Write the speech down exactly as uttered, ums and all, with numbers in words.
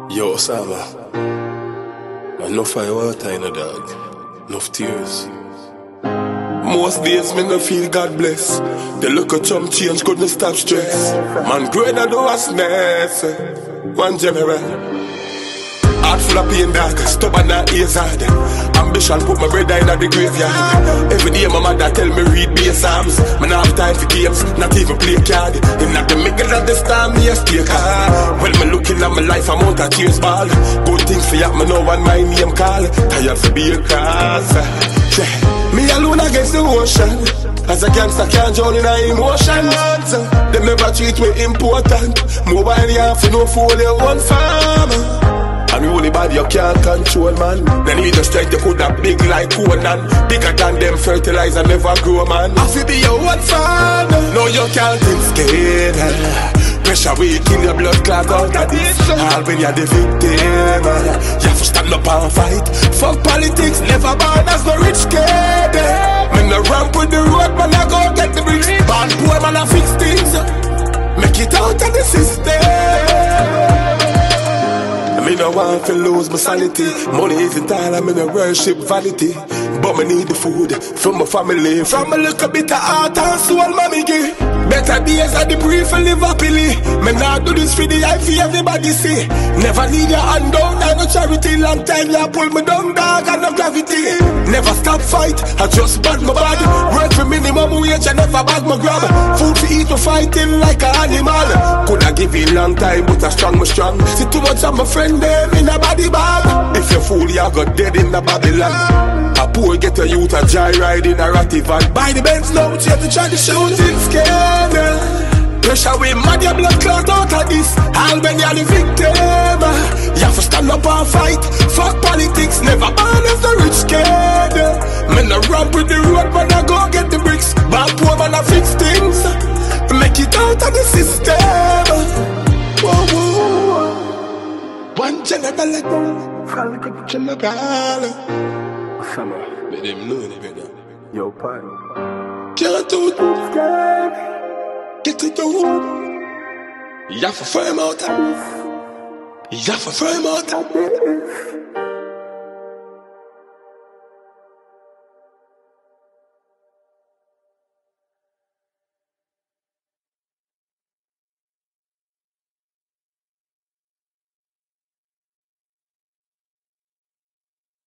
Yo, Osama, man, no firewater in a dog, enough tears. Most days me no feel God bless. The look of chum change couldn't stop stress. Man, growing out the vastness. One general. Heart full of pain, dog, stubborn and ears hard. Ambition put my brother in the graveyard. Every day my mother tell me read bass psalms. Man have time for games, not even play card. In the middle of the storm, me a stay calm. Well, me looking at my life, I'm out of tears ball. Good things for ya, me know one my name call. Tired to be a cross. Yeah. Me alone against the ocean. As a gangster can't drown in our emotions. Them never treat me important. Mobile you have to know for only one farmer. And the only body you can't control, man. Then you just strength you could have big like Conan. Bigger than them fertilizer never grow, man. I feel be your one fan. No, you can't think scared. Pressure will kill your blood clot out of this. All when you're the victim, you have to stand up and fight. Fuck politics, never born as no rich kid. Man, I ramp with the road, man, I go get the bricks. Bad boy, man, I fix things. Make it out of the system. Me no want to lose my sanity. Money isn't all, I'm in a worship vanity. But me need the food from my family. From a little bit of heart and soul, mommy give. Better days are the brief and live happily. Me not do this for the eye for everybody see. Never leave your hand down, I no charity. Long time you pull me down, dog, and no gravity. Never stop fight, I just bag my body. Work for minimum wage, I never bag my grab. Food to eat, me fighting like an animal. Coulda give it long time, but I strong, me strong. See too much of my friend them in a body bag. If you fool, you got dead in the Babylon. A poor get a youth a joyride in a ratty van. Buy the Benz now, you have to try the shooting scandal. Pressure we mad, your blood clot out of this. All when you're the victim, you have to stand up and fight. Fuck politics, never born as a rich kid. Men a ramp with the road, man I go get the bricks. Bad poor man I fix things. Make it out of the system. Whoa, whoa. One general like Falco DiGeneral. Osama, let them know it better. Yo, pai. Can't do it. Get it done. You have to firm out. You have to firm out.